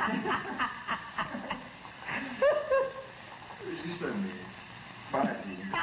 Justamente. Imagina.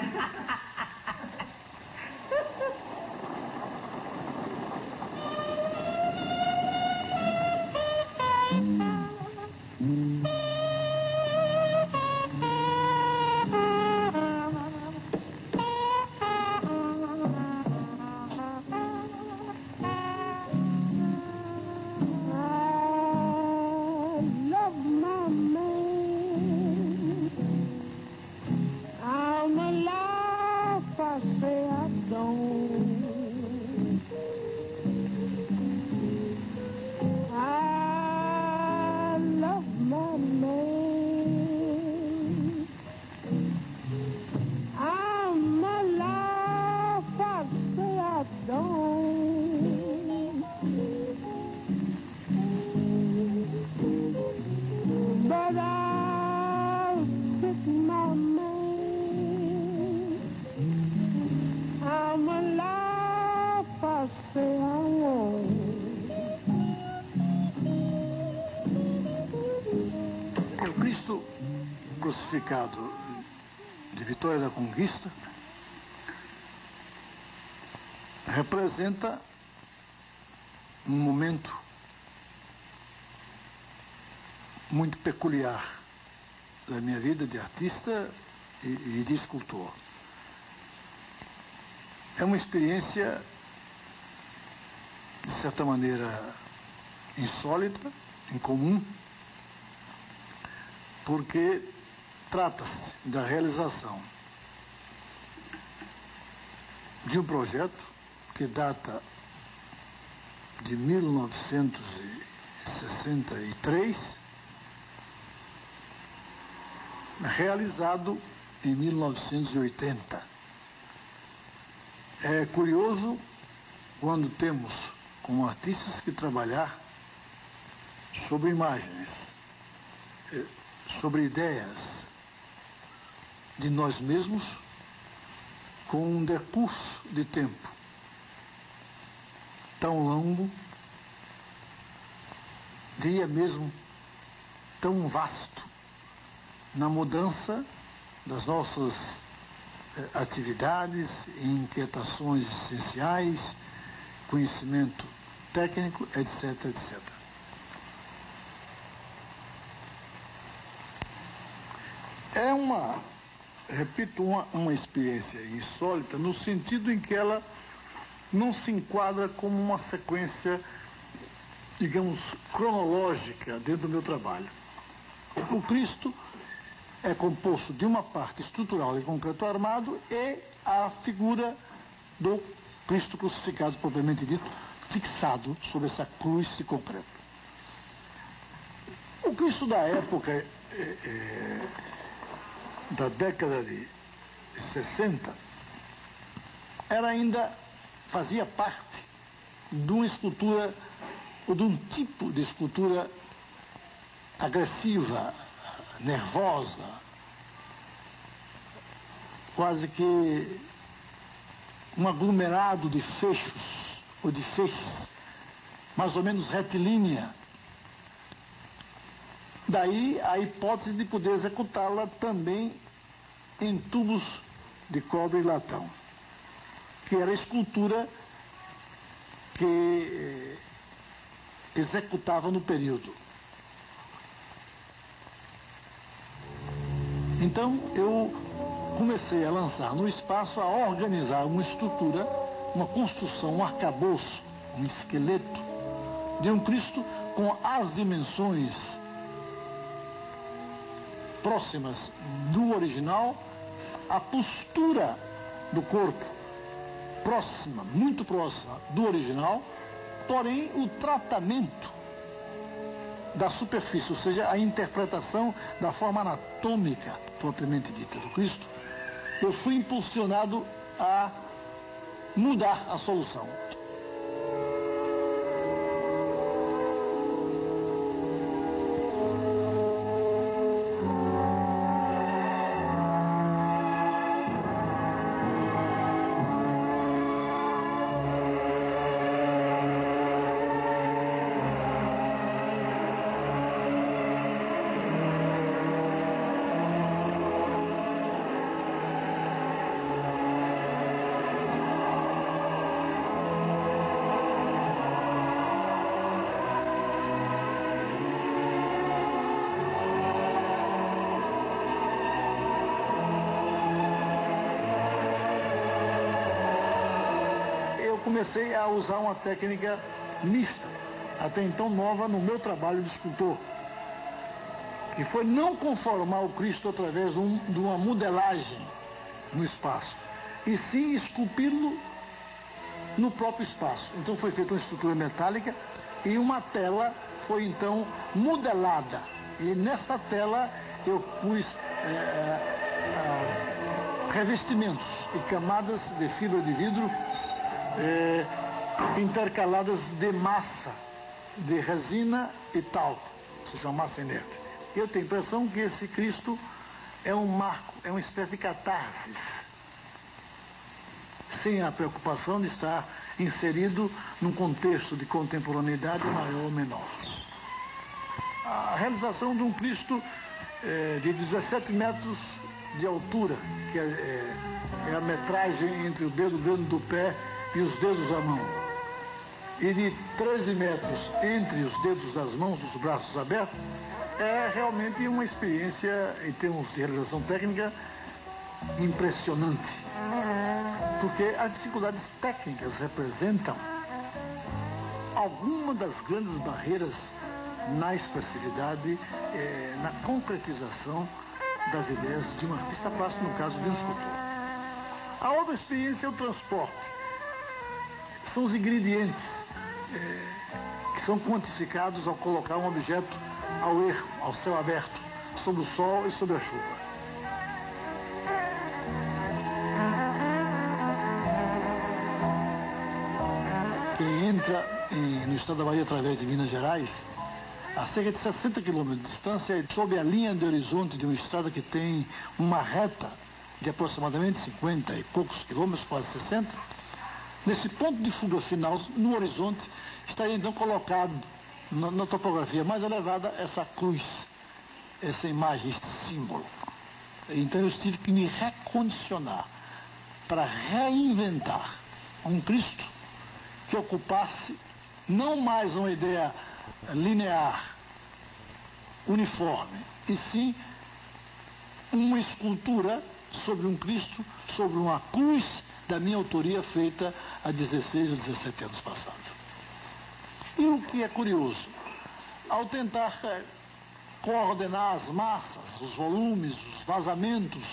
O Cristo crucificado de Vitória da Conquista representa um momento muito peculiar da minha vida de artista e de escultor. É uma experiência, de certa maneira, insólita, incomum, porque trata-se da realização de um projeto que data de 1963, realizado em 1980. É curioso quando temos como artistas que trabalhar sobre imagens, sobre ideias de nós mesmos, com um decurso de tempo tão longo, diria mesmo tão vasto, na mudança das nossas atividades e inquietações essenciais, conhecimento técnico, etc, etc. É repito, uma experiência insólita no sentido em que ela não se enquadra como uma sequência, digamos, cronológica dentro do meu trabalho. O Cristo é composto de uma parte estrutural de concreto armado e a figura do Cristo crucificado, propriamente dito, fixado sobre essa cruz de concreto. O Cristo da época, da década de 60, fazia parte de uma escultura, ou de um tipo de escultura agressiva, nervosa, quase que um aglomerado de fechos, ou de feixes, mais ou menos retilínea. Daí a hipótese de poder executá-la também em tubos de cobre e latão, que era a escultura que executava no período. Então eu comecei a lançar no espaço, a organizar uma estrutura, uma construção, um arcabouço, um esqueleto de um Cristo com as dimensões próximas do original, a postura do corpo próxima, muito próxima do original, porém o tratamento da superfície, ou seja, a interpretação da forma anatômica propriamente dita do Cristo, eu fui impulsionado a mudar a solução. comecei a usar uma técnica mista, até então nova no meu trabalho de escultor, que foi não conformar o Cristo através de uma modelagem no espaço, e sim esculpi-lo no próprio espaço. Então foi feita uma estrutura metálica e uma tela foi então modelada. E nesta tela eu pus revestimentos e camadas de fibra de vidro intercaladas de massa, de resina e talco, ou seja, uma massa inerte. Eu tenho a impressão que esse Cristo é um marco, é uma espécie de catarse, sem a preocupação de estar inserido num contexto de contemporaneidade maior ou menor. A realização de um Cristo de 17 metros de altura, que é a metragem entre o dedo grande do pé e os dedos da mão, e de 13 metros entre os dedos das mãos, dos braços abertos, é realmente uma experiência, em termos de realização técnica, impressionante. Porque as dificuldades técnicas representam alguma das grandes barreiras na expressividade, na concretização das ideias de um artista plástico, no caso de um escultor. A outra experiência é o transporte. São os ingredientes que são quantificados ao colocar um objeto ao erro, ao céu aberto, sob o sol e sob a chuva. Quem entra no estado da Bahia através de Minas Gerais, a cerca de 60 quilômetros de distância, sob a linha de horizonte de uma estrada que tem uma reta de aproximadamente 50 e poucos quilômetros, quase 60, nesse ponto de fuga final, no horizonte, estaria então colocado na topografia mais elevada essa cruz, essa imagem, este símbolo. Então eu tive que me recondicionar para reinventar um Cristo que ocupasse não mais uma ideia linear, uniforme, e sim uma escultura sobre um Cristo, sobre uma cruz da minha autoria feita há 16 ou 17 anos passados. E o que é curioso, ao tentar coordenar as massas, os volumes, os vazamentos,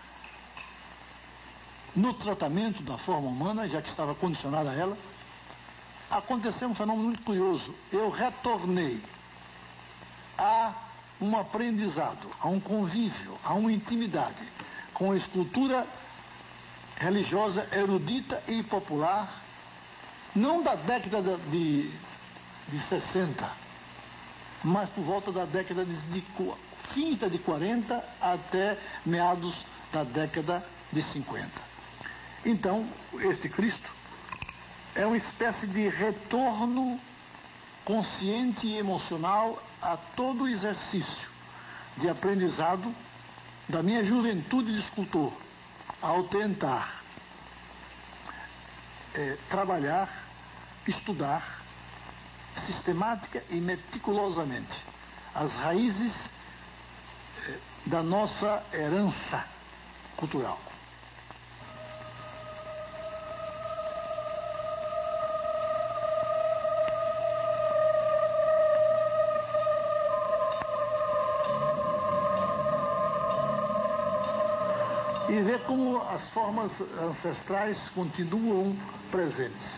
no tratamento da forma humana, já que estava condicionada a ela, aconteceu um fenômeno muito curioso. Eu retornei a um aprendizado, a um convívio, a uma intimidade com a escultura religiosa, erudita e popular, não da década de 60, mas por volta da década de fins de 40 até meados da década de 50. Então, este Cristo é uma espécie de retorno consciente e emocional a todo o exercício de aprendizado da minha juventude de escultor, ao tentar trabalhar, estudar sistemática e meticulosamente as raízes da nossa herança cultural. E ver como as formas ancestrais continuam presentes.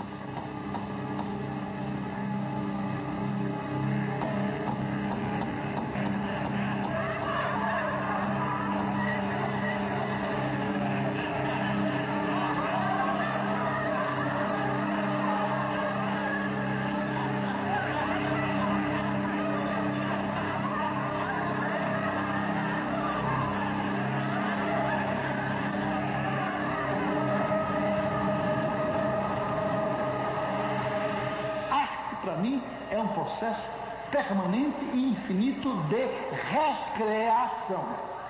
Para mim, é um processo permanente e infinito de recreação.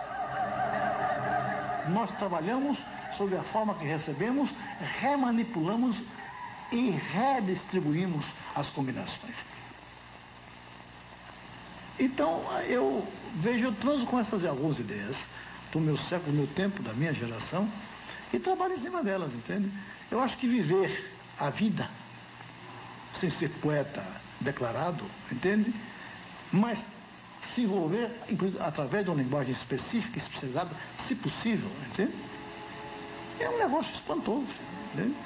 Nós trabalhamos sobre a forma que recebemos, remanipulamos e redistribuímos as combinações. Então, eu transo com essas algumas ideias do meu século, do meu tempo, da minha geração, e trabalho em cima delas, entende? Eu acho que viver a vida, sem ser poeta declarado, entende? Mas se envolver através de uma linguagem específica, especializada, se possível, entende? É um negócio espantoso, entende?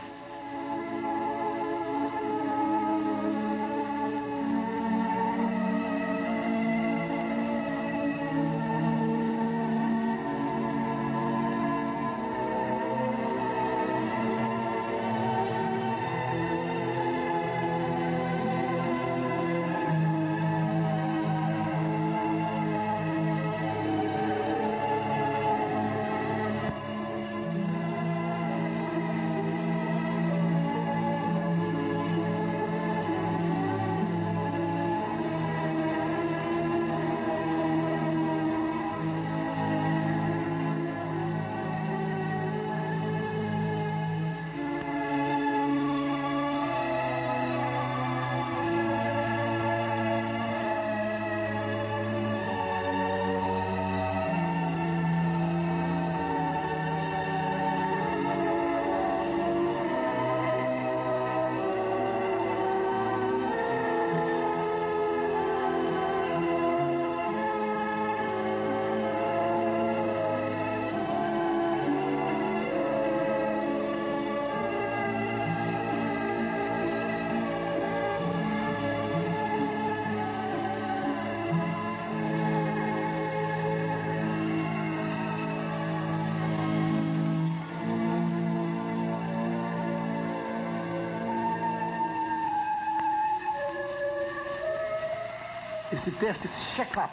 Esse teste, esse check-up,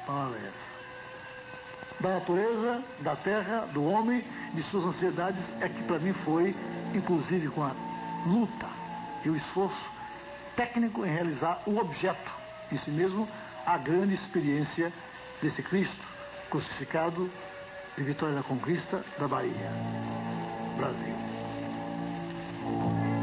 da natureza, da terra, do homem, de suas ansiedades, é que para mim foi, inclusive com a luta e o esforço técnico em realizar o objeto em si mesmo, a grande experiência desse Cristo crucificado de Vitória da Conquista da Bahia, Brasil.